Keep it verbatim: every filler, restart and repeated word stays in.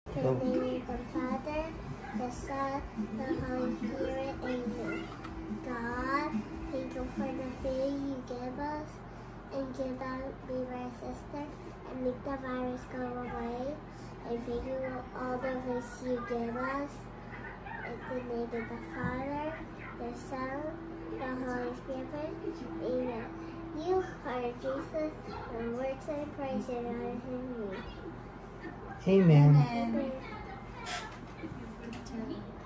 In the name of the Father, the Son, the Holy Spirit, amen. God, thank you for the food you give us, and give us, be our sister, and make the virus go away. And thank you for all the food you give us. In the name of the Father, the Son, the Holy Spirit, amen. You are Jesus, and words and praise and honor in you. Amen. Amen.